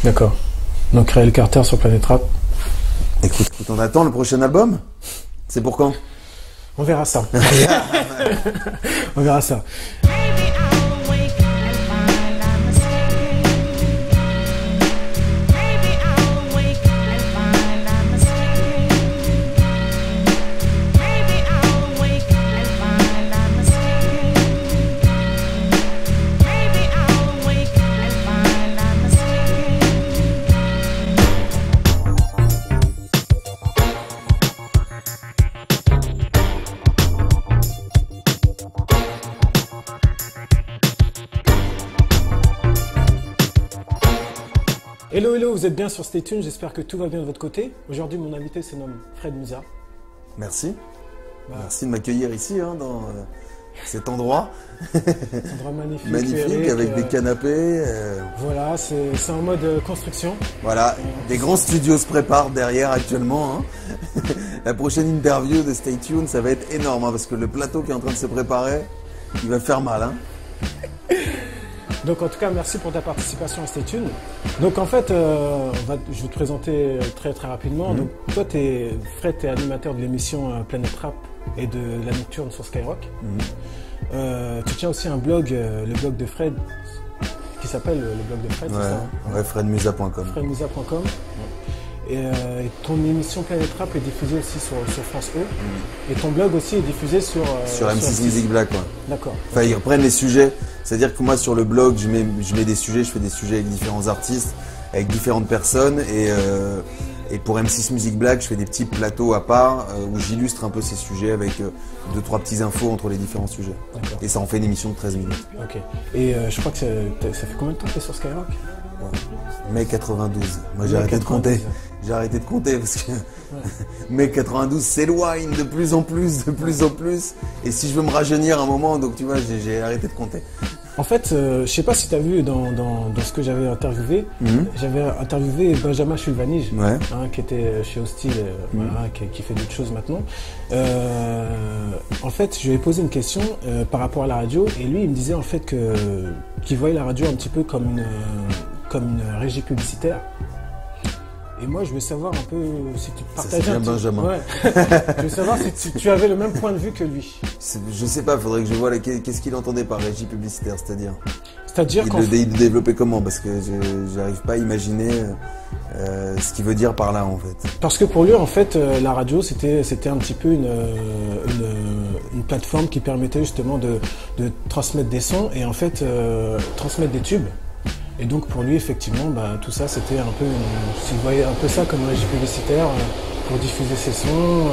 D'accord. Donc Raël Carter sur Planète Rap. Écoute, on attend le prochain album. C'est pour quand? On verra ça. On verra ça. Hello, hello, vous êtes bien sur Stay Tuned, j'espère que tout va bien de votre côté. Aujourd'hui, mon invité se nomme Fred Musa. Merci. Merci de m'accueillir ici, dans cet endroit. Endroit magnifique. Magnifique, avec des canapés. Voilà, c'est en mode construction. Voilà, des grands studios se préparent derrière actuellement. La prochaine interview de Stay Tuned, ça va être énorme, parce que le plateau qui est en train de se préparer, il va faire mal. Donc en tout cas, merci pour ta participation à Stay Tuned. Donc en fait, je vais te présenter très rapidement. Donc toi, Fred, tu es animateur de l'émission Planète Rap et de la Nocturne sur Skyrock. Tu tiens aussi un blog, le blog de Fred, qui s'appelle le blog de Fred, c'est ça? Ouais, fredmusa.com. Fredmusa.com. Et ton émission Planète Rap est diffusée aussi sur France E. Et ton blog aussi est diffusé sur M6 Music Black. D'accord. Enfin, ils reprennent les sujets. C'est-à-dire que moi, sur le blog, je mets des sujets, je fais des sujets avec différents artistes, avec différentes personnes. Et pour M6 Music Black, je fais des petits plateaux à part où j'illustre un peu ces sujets avec 2-3 petits infos entre les différents sujets. Et ça en fait une émission de 13 minutes. Ok. Et je crois que ça fait combien de temps que tu es sur Skyrock? Mai 92. Moi, j'ai arrêté de compter. J'ai arrêté de compter parce que mai 92 s'éloigne de plus en plus. Et si je veux me rajeunir un moment, donc tu vois, j'ai arrêté de compter. En fait, je sais pas si tu as vu dans ce que j'avais interviewé, j'avais interviewé Benjamin Chulvanige, qui était chez Hostile, qui fait d'autres choses maintenant. En fait, je lui ai posé une question par rapport à la radio, et lui, il me disait en fait qu'il voyait la radio un petit peu comme une régie publicitaire. Et moi, je veux savoir un peu si tu partageais un petit... Benjamin. Ouais. Je veux savoir si tu avais le même point de vue que lui. Je sais pas, faudrait que je vois qu'est-ce qu'il entendait par régie publicitaire, c'est-à-dire. Il le développait comment? Parce que j'arrive pas à imaginer ce qu'il veut dire par là, en fait. Parce que pour lui, en fait, la radio, c'était un petit peu une plateforme qui permettait justement de transmettre des sons et en fait transmettre des tubes. Et donc pour lui, effectivement, tout ça, c'était un peu, s'il voyait un peu ça comme une régie publicitaire pour diffuser ses sons.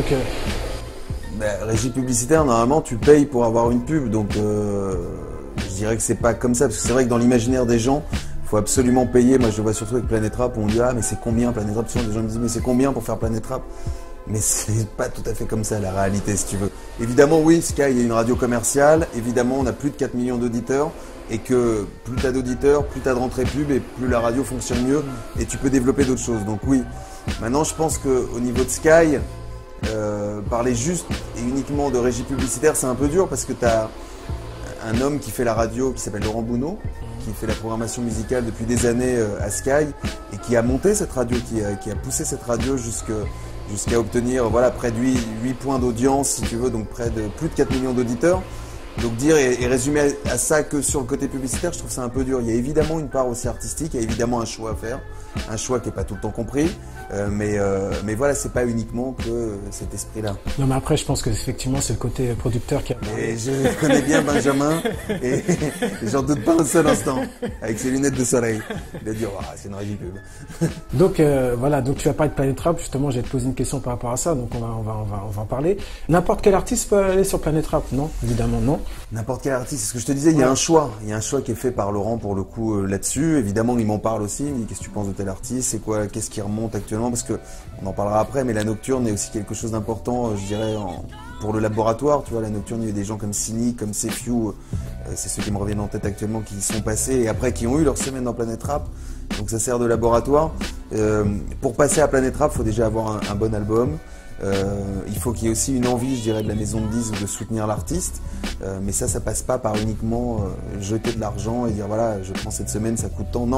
Régie publicitaire, normalement, tu payes pour avoir une pub, donc je dirais que c'est pas comme ça, parce que c'est vrai que dans l'imaginaire des gens, il faut absolument payer. Moi, je le vois surtout avec Planète Rap, où on dit mais c'est combien Planète Rap? Souvent, les gens me disent mais c'est combien pour faire Planète Rap? Mais c'est pas tout à fait comme ça la réalité, si tu veux. Évidemment, oui, Sky est une radio commerciale. Évidemment, on a plus de 4 millions d'auditeurs. Et que plus t'as d'auditeurs, plus t'as de rentrées pub et plus la radio fonctionne mieux et tu peux développer d'autres choses. Donc oui, maintenant je pense qu'au niveau de Sky, parler juste et uniquement de régie publicitaire, c'est un peu dur parce que t'as un homme qui fait la radio qui s'appelle Laurent Bounot, qui fait la programmation musicale depuis des années à Sky et qui a monté cette radio, qui a poussé cette radio jusqu'à obtenir près de 8 points d'audience, si tu veux, donc près de plus de 4 millions d'auditeurs. Donc dire et résumer à ça que sur le côté publicitaire, je trouve ça un peu dur. Il y a évidemment une part aussi artistique, il y a évidemment un choix à faire, un choix qui n'est pas tout le temps compris, mais voilà, c'est pas uniquement que cet esprit-là. Non, mais après, je pense que effectivement, c'est le côté producteur qui a. Et je connais bien Benjamin et j'en doute pas un seul instant avec ses lunettes de soleil. Il a dit c'est une régie pub. Donc voilà, donc tu vas parler de Planète Rap. Justement, j'ai te posé une question par rapport à ça, donc on va en parler. N'importe quel artiste peut aller sur Planète Rap, non? Évidemment, non. N'importe quel artiste, c'est ce que je te disais, il y a un choix. Il y a un choix qui est fait par Laurent pour le coup là-dessus. Évidemment, il m'en parle aussi, il me dit qu'est-ce que tu penses de tel artiste, c'est quoi, qu'est-ce qui remonte actuellement, parce que on en parlera après, mais la Nocturne est aussi quelque chose d'important, je dirais, pour le laboratoire. Tu vois, la Nocturne, il y a des gens comme Cynic, comme Sefiu, c'est ceux qui me reviennent en tête actuellement, qui y sont passés et après qui ont eu leur semaine dans Planète Rap. Donc ça sert de laboratoire. Pour passer à Planète Rap, il faut déjà avoir un bon album. Il faut qu'il y ait aussi une envie, je dirais, de la maison de disques de soutenir l'artiste, mais ça passe pas par uniquement jeter de l'argent et dire voilà, je prends cette semaine, ça coûte tant. Non,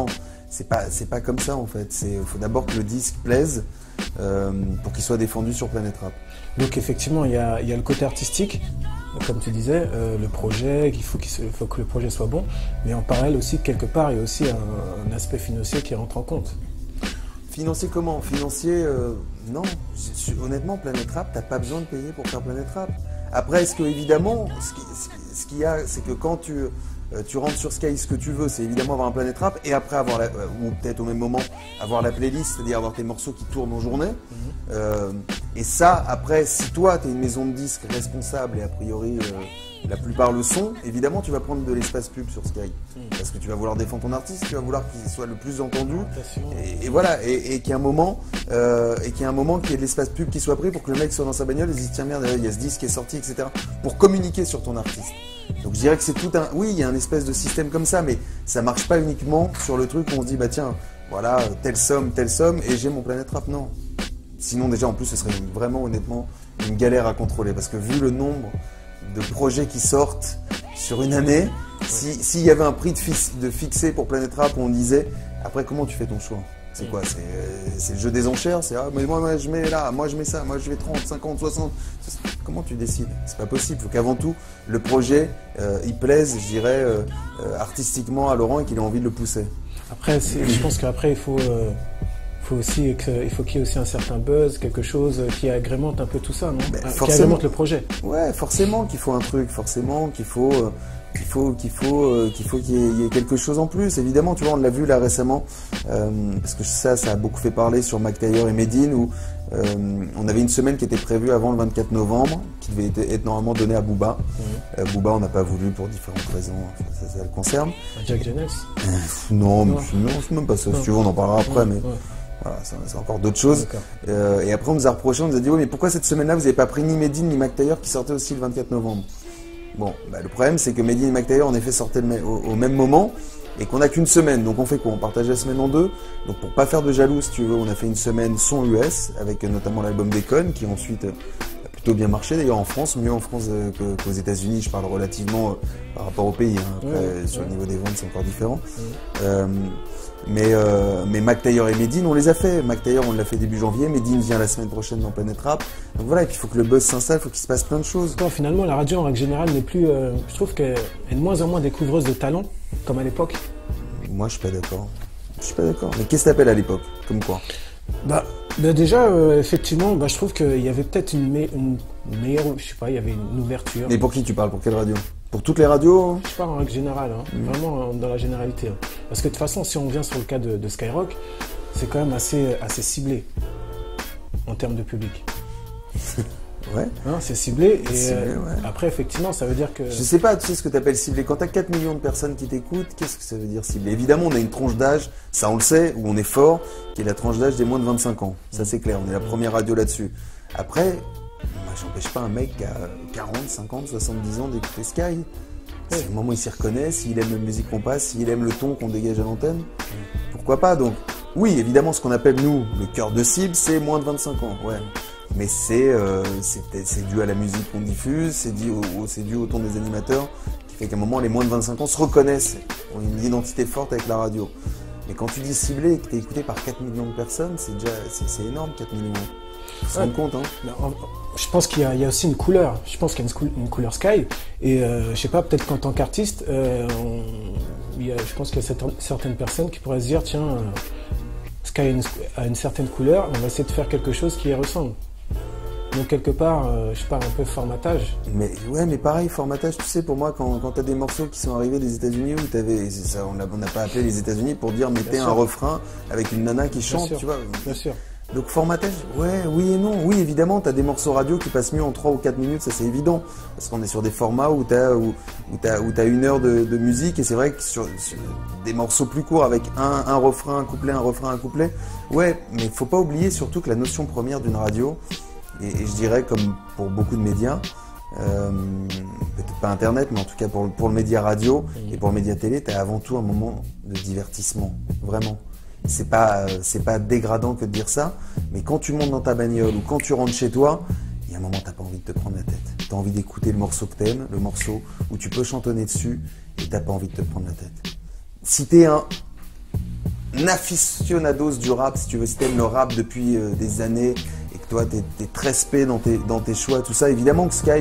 c'est pas comme ça en fait. Faut d'abord que le disque plaise pour qu'il soit défendu sur Planète Rap. Donc effectivement, il y a le côté artistique, comme tu disais, le projet, il faut que le projet soit bon, mais en parallèle aussi, quelque part, il y a aussi un aspect financier qui rentre en compte. Financier comment? Financier, non. Honnêtement, Planète Rap, t'as pas besoin de payer pour faire Planète Rap. Après, est-ce que évidemment, ce qu'il y a, c'est que quand tu rentres sur Sky, ce que tu veux, c'est évidemment avoir un Planète Rap et après avoir, ou peut-être au même moment, avoir la playlist, c'est-à-dire avoir tes morceaux qui tournent en journée. Et ça, après, si toi, tu es une maison de disques responsable et a priori, la plupart le sont, évidemment, tu vas prendre de l'espace pub sur Sky. Parce que tu vas vouloir défendre ton artiste, tu vas vouloir qu'il soit le plus entendu. Et voilà, et qu'il y ait un moment, qu'il y ait de l'espace pub qui soit pris pour que le mec soit dans sa bagnole et se dise, tiens merde, il y a ce disque qui est sorti, etc. Pour communiquer sur ton artiste. Donc je dirais que c'est tout un... Oui, il y a un espèce de système comme ça, mais ça marche pas uniquement sur le truc où on se dit, bah tiens, voilà, telle somme, et j'ai mon Planète Rap. Non. Sinon déjà, en plus, ce serait vraiment, honnêtement, une galère à contrôler. Parce que vu le nombre de projets qui sortent sur une année, s'il y avait un prix de fixé pour Planète Rap où on disait, après, comment tu fais ton choix? C'est quoi? C'est le jeu des enchères? C'est mais moi je mets là, moi je mets ça, moi je vais 30, 50, 60. Comment tu décides? C'est pas possible. Il faut qu'avant tout, le projet, il plaise, je dirais, artistiquement à Laurent et qu'il ait envie de le pousser. Après, je pense qu'après, il faut qu'il y ait aussi un certain buzz, quelque chose qui agrémente un peu tout ça, non? Qui agrémente le projet. Ouais, forcément qu'il faut un truc, forcément qu'il faut qu'il y ait quelque chose en plus. Évidemment, tu vois, on l'a vu là récemment, parce que ça a beaucoup fait parler sur Mac Taylor et Medine, où on avait une semaine qui était prévue avant le 24 novembre, qui devait être normalement donnée à Booba. Booba, on n'a pas voulu pour différentes raisons, ça le concerne. Jack Jonas Non, c'est même pas ça. Si tu veux, on en parlera après, mais... Voilà, c'est encore d'autres choses. Et après, on nous a reproché, on nous a dit, oui, mais pourquoi cette semaine-là, vous n'avez pas pris ni Medine ni Mac Taylor qui sortaient aussi le 24 novembre? Bon, bah, le problème, c'est que Medine et Mac Taylor, en effet, sortaient au même moment et qu'on n'a qu'une semaine. Donc, on fait quoi? On partage la semaine en deux. Donc, pour pas faire de jaloux, si tu veux, on a fait une semaine son US avec notamment l'album Déconne qui ensuite a plutôt bien marché. D'ailleurs, en France, mieux en France qu'aux États-Unis. Je parle relativement par rapport au pays. Hein. Après, sur le niveau des ventes, c'est encore différent. Mais Mac Taylor et Medine, on les a fait. Mac Taylor, on l'a fait début janvier. Medine vient la semaine prochaine dans Planète Rap. Donc voilà, et puis il faut que le buzz s'installe, il faut qu'il se passe plein de choses. Non, finalement, la radio en règle générale n'est plus. Je trouve qu'elle est de moins en moins découvreuse de talent, comme à l'époque. Moi, je suis pas d'accord. Mais qu'est-ce que t'appelles à l'époque? Comme quoi? Bah déjà, effectivement, je trouve qu'il y avait peut-être une meilleure. Je sais pas, il y avait une ouverture. Mais pour qui tu parles? Pour quelle radio? Pour toutes les radios? Je parle en règle générale, vraiment dans la généralité. Parce que de toute façon, si on vient sur le cas de Skyrock, c'est quand même assez ciblé en termes de public. Ouais. C'est ciblé et ciblé, ouais. Après, effectivement, ça veut dire que... Je sais pas, tu sais ce que tu appelles ciblé. Quand tu as 4 millions de personnes qui t'écoutent, qu'est-ce que ça veut dire ciblé? Évidemment, on a une tranche d'âge, ça on le sait, où on est fort, qui est la tranche d'âge des moins de 25 ans. Ça c'est clair, on est la première radio là-dessus. Après, moi j'empêche pas un mec qui a 40, 50, 70 ans d'écouter Sky. Si au moment où il s'y reconnaît, s'il aime la musique qu'on passe, s'il aime le ton qu'on dégage à l'antenne, pourquoi pas? Donc oui, évidemment, ce qu'on appelle nous le cœur de cible, c'est moins de 25 ans. Ouais. Mais c'est dû à la musique qu'on diffuse, c'est dû au ton des animateurs, qui fait qu'à un moment, les moins de 25 ans se reconnaissent, ont une identité forte avec la radio. Mais quand tu dis ciblé et que tu es écouté par 4 millions de personnes, c'est énorme, 4 millions. Tu te rends compte, hein? Je pense qu'il y a aussi une couleur. Je pense qu'il y a une couleur Sky. Et je sais pas, peut-être qu'en tant qu'artiste, je pense qu'il y a certaines personnes qui pourraient se dire, tiens, Sky a une certaine couleur, on va essayer de faire quelque chose qui y ressemble. Donc quelque part, je parle un peu formatage. Mais ouais, mais pareil, formatage, tu sais, pour moi, quand tu as des morceaux qui sont arrivés des États-Unis, où on n'a pas appelé les États-Unis pour dire mettez un refrain avec une nana qui chante, tu vois. Bien sûr. Donc formatage, ouais, oui et non. Oui, évidemment, tu as des morceaux radio qui passent mieux en 3 ou 4 minutes, ça c'est évident. Parce qu'on est sur des formats où tu as 1 heure de musique, et c'est vrai que sur des morceaux plus courts avec un refrain, un couplet, un refrain, un couplet, ouais, mais il faut pas oublier surtout que la notion première d'une radio, et je dirais comme pour beaucoup de médias, peut-être pas internet, mais en tout cas pour le média radio et pour le média télé, tu as avant tout un moment de divertissement, vraiment. C'est pas dégradant que de dire ça, mais quand tu montes dans ta bagnole ou quand tu rentres chez toi, il y a un moment t'as pas envie de te prendre la tête. T'as envie d'écouter le morceau que t'aimes, le morceau où tu peux chantonner dessus, et t'as pas envie de te prendre la tête. Si t'es aficionados du rap, si tu veux, si t'aimes le rap depuis des années et que toi t'es très spé dans tes choix, tout ça, évidemment que Sky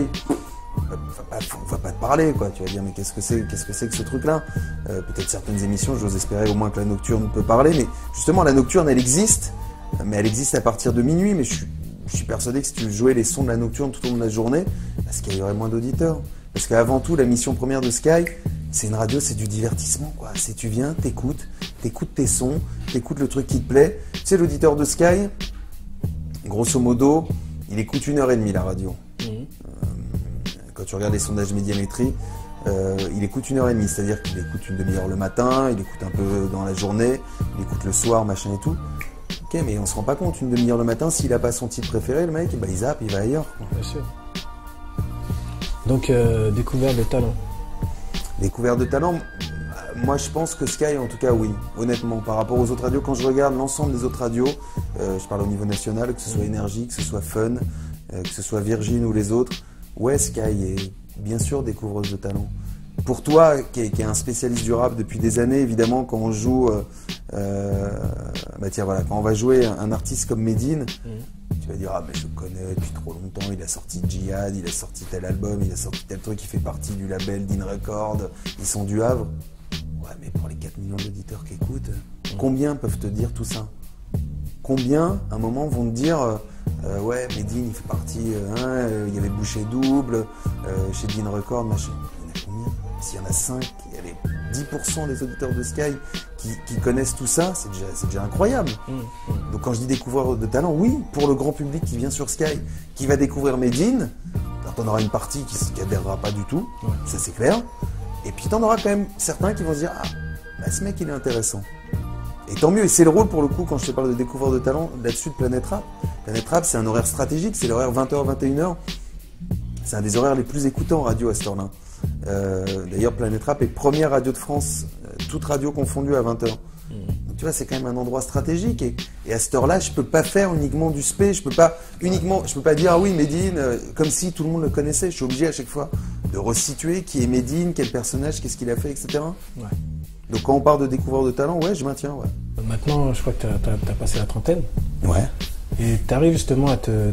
va pas te parler, quoi. Tu vas dire mais qu'est-ce que c'est que ce truc-là. Peut-être certaines émissions, j'ose espérer au moins que la nocturne peut parler, mais justement la nocturne elle existe, mais elle existe à partir de minuit, mais je suis persuadé que si tu jouais les sons de la nocturne tout au long de la journée, parce qu'il y aurait moins d'auditeurs. Parce qu'avant tout, la mission première de Sky, c'est une radio, c'est du divertissement, quoi. C'est tu viens, t'écoutes tes sons, t'écoutes le truc qui te plaît. Tu sais, l'auditeur de Sky, grosso modo, il écoute 1h30 la radio. Quand tu regardes les sondages Médiamétrie, il écoute 1h30, c'est-à-dire qu'il écoute une demi-heure le matin, il écoute un peu dans la journée, il écoute le soir, machin et tout. Ok, mais on se rend pas compte, une demi-heure le matin, s'il a pas son titre préféré, le mec, bah, il zappe, il va ailleurs, quoi. Bien sûr. Donc, découverte de talent. Découverte de talent, moi je pense que Sky, en tout cas, oui, honnêtement, par rapport aux autres radios, quand je regarde l'ensemble des autres radios, je parle au niveau national, que ce soit Énergie, que ce soit Fun, que ce soit Virgin ou les autres, ouais, Sky est bien sûr découvreuse de talent. Pour toi, qui est un spécialiste du rap depuis des années, évidemment, quand on joue, bah tiens, voilà, quand on va jouer un artiste comme Medine, tu vas dire, ah, mais je le connais depuis trop longtemps, il a sorti Djihad, il a sorti tel album, il a sorti tel truc, il fait partie du label Dean Records, ils sont du Havre. Ouais, mais pour les 4 millions d'auditeurs qui écoutent, combien peuvent te dire tout ça? Combien, à un moment, vont te dire, ouais, Medine, il fait partie, il y avait Boucher Double, chez Dean Records, machin. Il y en a combien? S'il y en a 5, il y a les 10% des auditeurs de Sky qui connaissent tout ça, c'est déjà incroyable. Donc quand je dis découvreur de talent, oui, pour le grand public qui vient sur Sky, qui va découvrir Medine, t'en auras une partie qui adhérera pas du tout, ça c'est clair. Et puis t'en auras quand même certains qui vont se dire, ah, bah, ce mec il est intéressant. Et tant mieux, et c'est le rôle pour le coup, quand je te parle de découvreur de talent, là-dessus de Planète Rap. Planète Rap, c'est un horaire stratégique, c'est l'horaire 20h-21h. C'est un des horaires les plus écoutés en radio à cette heure-là. D'ailleurs, Planète Rap est première radio de France, toute radio confondue à 20h. Donc, tu vois, c'est quand même un endroit stratégique. Et à cette heure-là, je peux pas faire uniquement du spé, je peux pas dire, ah oui, Medine, comme si tout le monde le connaissait. Je suis obligé à chaque fois de resituer qui est Medine, quel personnage, qu'est-ce qu'il a fait, etc. Ouais. Donc quand on parle de découvreur de talent, ouais, je maintiens, ouais. Maintenant, je crois que t'as passé la trentaine. Ouais. Et t'arrives justement à te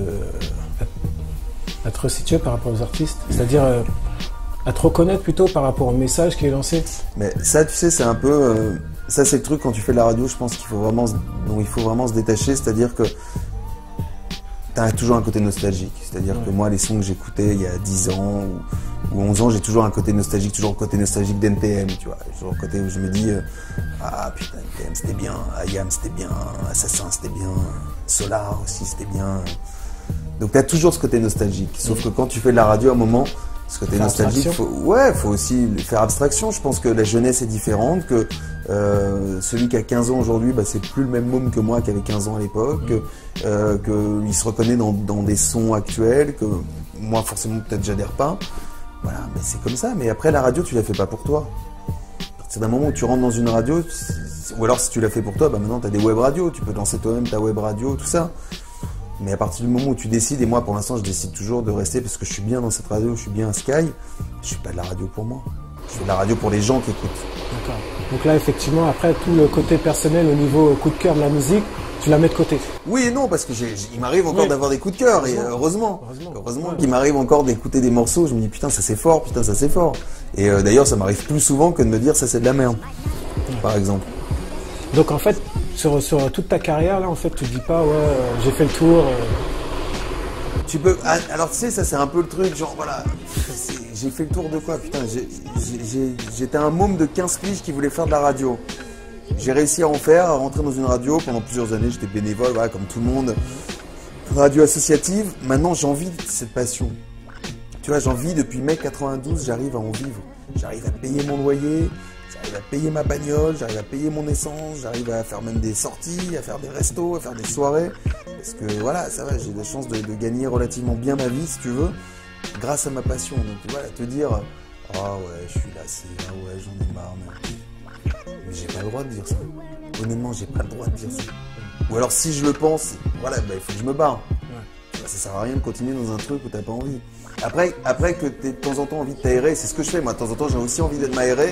resituer par rapport aux artistes. C'est-à-dire à te reconnaître plutôt par rapport au message qui est lancé. Mais ça, tu sais, c'est un peu... ça, c'est le truc quand tu fais de la radio, je pense qu'il faut vraiment se détacher. C'est-à-dire que t'as toujours un côté nostalgique. C'est-à-dire que moi, les sons que j'écoutais il y a 10 ans ou 11 ans, j'ai toujours un côté nostalgique, toujours le côté nostalgique d'NTM, tu vois. Toujours le côté où je me dis, ah putain, NTM c'était bien, IAM c'était bien, Assassin c'était bien, Solar aussi c'était bien. Donc t'as toujours ce côté nostalgique. Sauf que quand tu fais de la radio à un moment, ce côté nostalgique, faut aussi faire abstraction. Je pense que la jeunesse est différente, que celui qui a 15 ans aujourd'hui, bah, c'est plus le même môme que moi qui avait 15 ans à l'époque, qu'il se reconnaît dans des sons actuels, que moi forcément peut-être j'adhère pas. Voilà, mais c'est comme ça. Mais après la radio, tu la fais pas pour toi. C'est d'un moment où tu rentres dans une radio, ou alors si tu la fais pour toi, bah maintenant tu as des web radios, tu peux lancer toi-même ta web radio, tout ça. Mais à partir du moment où tu décides, et moi pour l'instant je décide toujours de rester parce que je suis bien dans cette radio, je suis bien à Sky, je suis pas de la radio pour moi. Je fais de la radio pour les gens qui écoutent. D'accord. Donc là effectivement, après tout le côté personnel au niveau coup de cœur de la musique, tu la mets de côté. Oui et non, parce que il m'arrive encore d'avoir des coups de cœur, et heureusement qu'il m'arrive encore d'écouter des morceaux, je me dis putain ça c'est fort, putain ça c'est fort. Et d'ailleurs ça m'arrive plus souvent que de me dire ça c'est de la merde, par exemple. Donc en fait, sur toute ta carrière là, en fait, tu dis pas ouais, j'ai fait le tour. Tu peux. Alors tu sais, ça c'est un peu le truc, genre voilà, j'ai fait le tour de quoi, putain, j'étais un môme de 15 piges qui voulait faire de la radio. J'ai réussi à en faire, à rentrer dans une radio pendant plusieurs années, j'étais bénévole, voilà, comme tout le monde. Radio associative. Maintenant, j'ai envie de cette passion. Tu vois, j'en vis depuis mai 92, j'arrive à en vivre. J'arrive à payer mon loyer. J'arrive à payer ma bagnole, j'arrive à payer mon essence, j'arrive à faire même des sorties, à faire des restos, à faire des soirées. Parce que voilà, ça va, j'ai la chance de gagner relativement bien ma vie, si tu veux, grâce à ma passion. Donc voilà, te dire, ah ouais, je suis lassé, ah ouais, j'en ai marre. Mais j'ai pas le droit de dire ça. Honnêtement, j'ai pas le droit de dire ça. Ou alors si je le pense, voilà, bah, il faut que je me barre. Ouais. Ça sert à rien de continuer dans un truc où t'as pas envie. Après que t'aies de temps en temps envie de t'aérer, c'est ce que je fais. Moi, de temps en temps, j'ai aussi envie d'être m'aérer.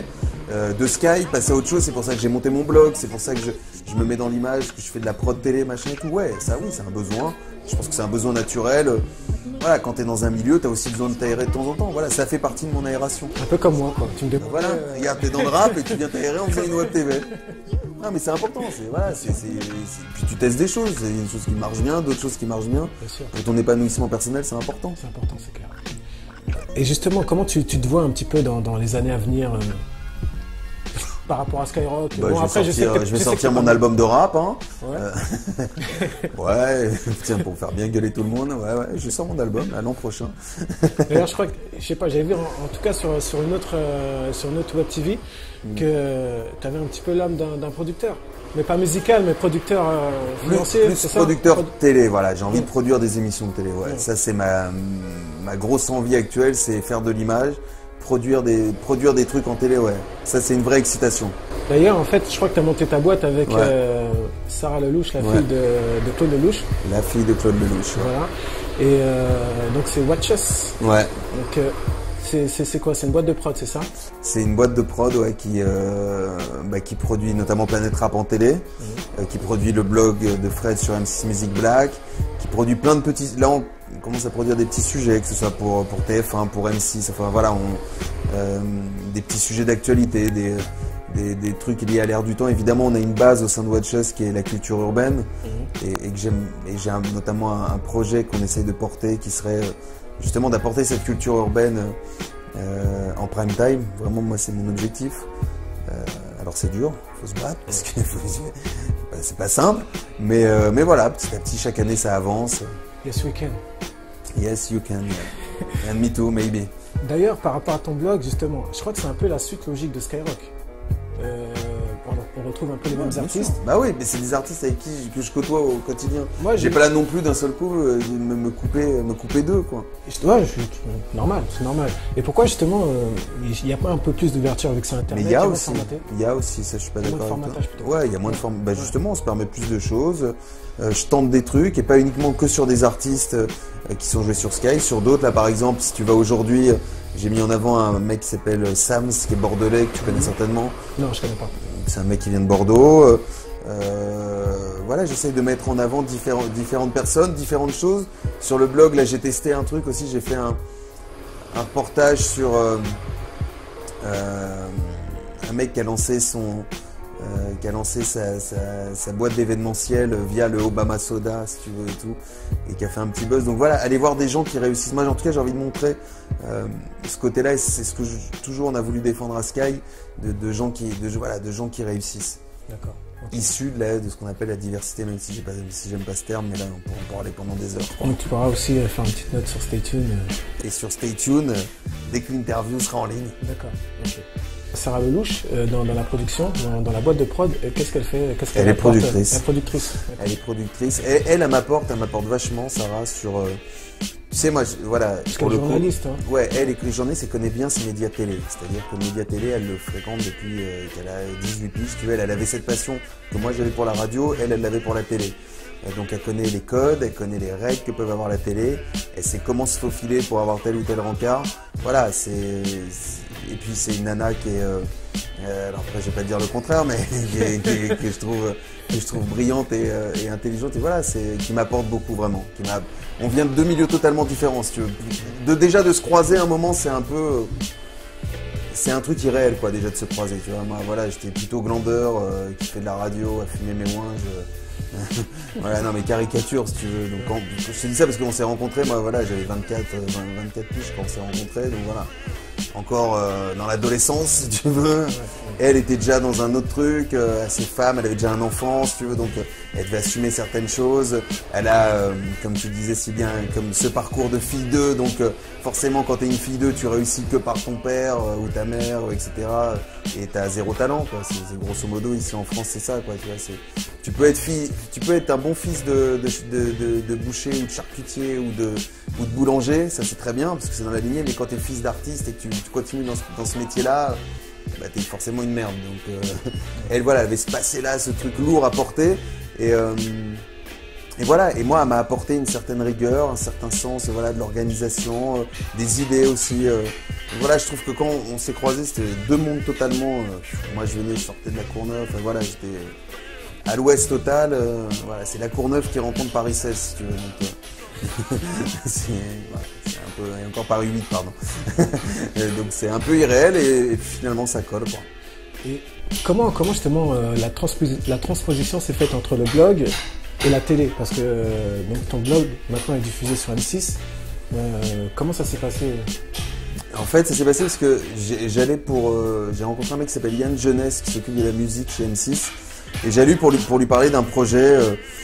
de Sky, passer à autre chose. C'est pour ça que j'ai monté mon blog, c'est pour ça que je me mets dans l'image, que je fais de la prod télé, machin et tout. Ouais, ça oui, c'est un besoin. Je pense que c'est un besoin naturel. Voilà, quand t'es dans un milieu, t'as aussi besoin de t'aérer de temps en temps. Voilà, ça fait partie de mon aération. Un peu comme moi, quoi. Tu me demandes. Voilà, regarde, t'es dans le rap et tu viens t'aérer en faisant une web TV. Non, mais c'est important. Puis tu testes des choses. Il y a des choses qui marchent bien, d'autres choses qui marchent bien. Bien sûr. Pour ton épanouissement personnel, c'est important. C'est important, c'est clair. Et justement, comment tu te vois un petit peu dans les années à venir par rapport à Skyrock? Bon, je vais sortir mon album de rap. Hein. Ouais. Ouais, tiens, pour faire bien gueuler tout le monde. Ouais, je sors mon album l'an prochain. D'ailleurs, je crois que, je sais pas, j'avais vu en tout cas sur une autre web TV que tu avais un petit peu l'âme d'un producteur. Mais pas musical, mais producteur financier. Plus producteur télé, voilà. J'ai envie de produire des émissions de télé. Ouais. Ça, c'est ma grosse envie actuelle, c'est faire de l'image. Produire des trucs en télé, ouais. Ça, c'est une vraie excitation. D'ailleurs, en fait, je crois que tu as monté ta boîte avec Sarah Lelouch, la fille de Claude Lelouch. La fille de Claude Lelouch. Voilà. Et donc, c'est Watch Us. Ouais. Donc, c'est quoi? C'est une boîte de prod, c'est ça? C'est une boîte de prod, ouais, qui produit notamment Planète Rap en télé, qui produit le blog de Fred sur M6 Music Black, qui produit plein de petits... Là, on commence à produire des petits sujets, que ce soit pour TF1, pour M6, enfin voilà, des petits sujets d'actualité, des trucs liés à l'ère du temps. Évidemment, on a une base au sein de Watch Us qui est la culture urbaine, et que j'aime, et j'ai notamment un projet qu'on essaye de porter qui serait justement d'apporter cette culture urbaine en prime time. Vraiment, moi, c'est mon objectif. Alors c'est dur, faut se battre parce que c'est pas simple, mais voilà, petit à petit, chaque année, ça avance. Yes, we can. Yes, you can. And me too, maybe. D'ailleurs, par rapport à ton blog, justement, je crois que c'est un peu la suite logique de Skyrock. On retrouve un peu les mêmes artistes. Bah oui, mais c'est des artistes avec que je côtoie au quotidien. Moi, j'ai pas là non plus d'un seul coup me couper d'eux, quoi. Ouais, normal, c'est normal. Et pourquoi justement il n'y a pas un peu plus d'ouverture avec ça Internet? Mais il y a aussi, ça je suis pas d'accord avec toi. Ouais, il y a moins de formatage. Bah justement, on se permet plus de choses. Je tente des trucs et pas uniquement que sur des artistes qui sont joués sur Sky, sur d'autres. Là par exemple, si tu vas aujourd'hui, j'ai mis en avant un mec qui s'appelle Sams, qui est bordelais, que tu connais certainement. Non, je connais pas. C'est un mec qui vient de Bordeaux. Voilà, j'essaye de mettre en avant différentes personnes, différentes choses. Sur le blog, là, j'ai testé un truc aussi. J'ai fait un reportage sur un mec qui a lancé sa boîte d'événementiel via le Obama Soda, si tu veux, et tout, et qui a fait un petit buzz. Donc voilà, allez voir des gens qui réussissent. Moi, en tout cas, j'ai envie de montrer ce côté-là, et c'est ce que toujours on a voulu défendre à Sky, de gens qui réussissent. D'accord. Okay. Issus de ce qu'on appelle la diversité, même si j'aime pas ce terme, mais là, on pourra en parler pendant des heures. Donc tu pourras aussi faire une petite note sur Stay Tuned. Et sur Stay Tuned, dès que l'interview sera en ligne. D'accord. Okay. Sarah Lelouch, dans la production, dans la boîte de prod, qu'est-ce qu'elle fait? Elle est productrice. Elle est productrice. Elle est productrice. Elle m'apporte vachement, Sarah, sur... tu sais, moi, voilà... Parce qu'elle est journaliste. Hein. Ouais, elle est journaliste et connaît bien ses médias télé. C'est-à-dire que le média télé, elle le fréquente depuis qu'elle a 18 piges. Tu vois, elle avait cette passion que moi j'avais pour la radio, elle l'avait pour la télé. Donc elle connaît les codes, elle connaît les règles que peuvent avoir la télé, elle sait comment se faufiler pour avoir tel ou tel rencard. Voilà, et puis c'est une nana qui est, alors après je vais pas dire le contraire, mais que je trouve brillante et intelligente, et voilà, qui m'apporte beaucoup vraiment. On vient de deux milieux totalement différents, si tu veux. Déjà de se croiser un moment, c'est un truc irréel, quoi, déjà de se croiser, tu vois. Moi, voilà, j'étais plutôt glandeur, qui fait de la radio, à fumer mes ouinges. Voilà, non mais caricature si tu veux. Donc je te dis ça parce qu'on s'est rencontrés, moi voilà, j'avais 24 piges quand on s'est rencontrés, donc voilà. Encore dans l'adolescence si tu veux. Elle était déjà dans un autre truc, assez femme, elle avait déjà un enfant si tu veux, donc elle devait assumer certaines choses. Elle a, comme tu le disais si bien, comme ce parcours de fille 2, donc forcément quand t'es une fille 2, tu réussis que par ton père ou ta mère, etc. Et t'as zéro talent, quoi. C'est grosso modo ici en France, c'est ça, quoi. Tu vois, tu peux être un bon fils de boucher ou de charcutier ou de boulanger, ça c'est très bien parce que c'est dans la lignée, mais quand t'es fils d'artiste et que tu continues dans ce métier-là, bah t'es forcément une merde. Donc elle, voilà, elle avait ce passé-là, ce truc lourd à porter, et Et voilà, et moi, elle m'a apporté une certaine rigueur, un certain sens, voilà, de l'organisation, des idées aussi. Voilà, je trouve que quand on s'est croisés, c'était deux mondes totalement. Moi, je sortais de la Courneuve, voilà, j'étais à l'ouest total. Voilà, c'est la Courneuve qui rencontre Paris 16, si tu veux. Donc, c'est un peu, et encore Paris 8, pardon. Donc c'est un peu irréel et finalement ça colle, quoi. Et comment justement la transposition s'est faite entre le blog et la télé? Parce que donc ton blog maintenant est diffusé sur M6. Comment ça s'est passé? En fait, ça s'est passé parce que j'ai rencontré un mec qui s'appelle Yann Jeunesse qui s'occupe de la musique chez M6 et j'allais pour lui parler d'un projet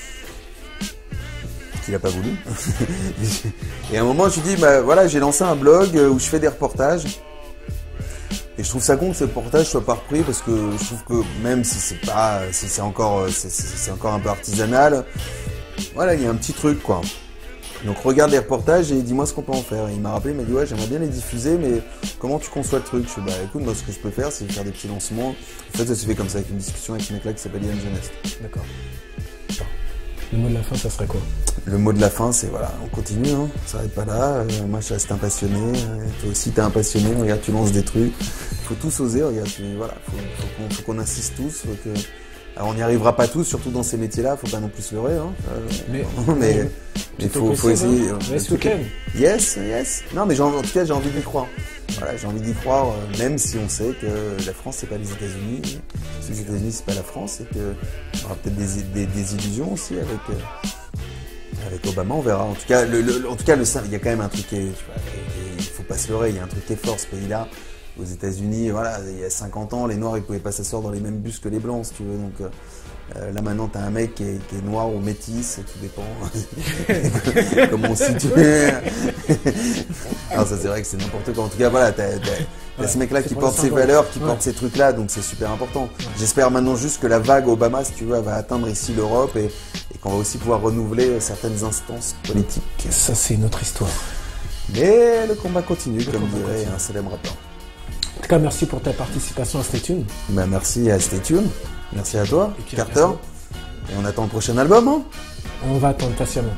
qu'il n'a pas voulu. Et à un moment, je lui dis, bah voilà, j'ai lancé un blog où je fais des reportages. Et je trouve ça con que ce reportage soit pas repris parce que je trouve que même si c'est encore un peu artisanal, voilà, il y a un petit truc, quoi. Donc regarde les reportages et dis-moi ce qu'on peut en faire. Et il m'a rappelé, il m'a dit ouais, j'aimerais bien les diffuser, mais comment tu conçois le truc? Je dis bah écoute, moi ce que je peux faire, c'est faire des petits lancements. En fait, ça s'est fait comme ça avec une discussion avec ce mec-là qui s'appelle Yann Jeunesse. D'accord. Le mot de la fin, ça serait quoi? Le mot de la fin, c'est voilà, on continue, hein, ça s'arrête pas là. Moi, je reste un passionné. Toi aussi, t'es un passionné. Regarde, tu lances des trucs. Faut tous oser. Regarde, voilà, faut qu'on insiste tous. Alors, on n'y arrivera pas tous, surtout dans ces métiers-là. Faut pas non plus se leurrer. Hein. Mais faut essayer. Yes, we can. Yes. Non, mais en tout cas, j'ai envie d'y croire. Voilà, j'ai envie d'y croire, même si on sait que la France, c'est pas les États-Unis. Si les États-Unis, c'est pas la France, et qu'il y aura peut-être des illusions aussi avec Obama, on verra. En tout cas, il y a quand même un truc il faut pas se leurrer, il y a un truc qui est fort, ce pays-là. Aux États-Unis, voilà, il y a 50 ans, les Noirs, ils pouvaient pas s'asseoir dans les mêmes bus que les Blancs, si tu veux. Donc là, maintenant, t'as un mec qui est noir ou métis, tout dépend comment on se situe. Non, ça, c'est vrai que c'est n'importe quoi. En tout cas, voilà, t'as ce mec-là qui porte ses valeurs, qui porte ces trucs-là, donc c'est super important. J'espère maintenant juste que la vague Obama, si tu veux, va atteindre ici l'Europe et qu'on va aussi pouvoir renouveler certaines instances politiques. Ça, c'est une autre histoire. Mais le combat continue, comme dirait un célèbre rappeur. En tout cas, merci pour ta participation à Stay Tuned. Ben, merci à Stay Tuned. Merci à toi, Carter. Et on attend le prochain album, hein? On va attendre patiemment.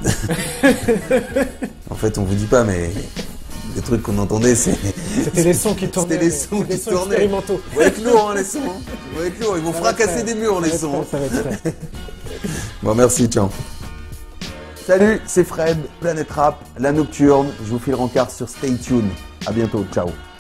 En fait, on vous dit pas, mais les trucs qu'on entendait, c'était les sons qui tournaient. C'était les sons qui tournaient. Expérimentaux. Ils vont être lourds, hein, les sons. Ils vont être lourds. Ils vont fracasser des murs, les sons. Ça va être fait. Bon, merci, ciao. Salut, c'est Fred, Planète Rap, la nocturne. Je vous file le rencard sur Stay Tuned. À bientôt, ciao.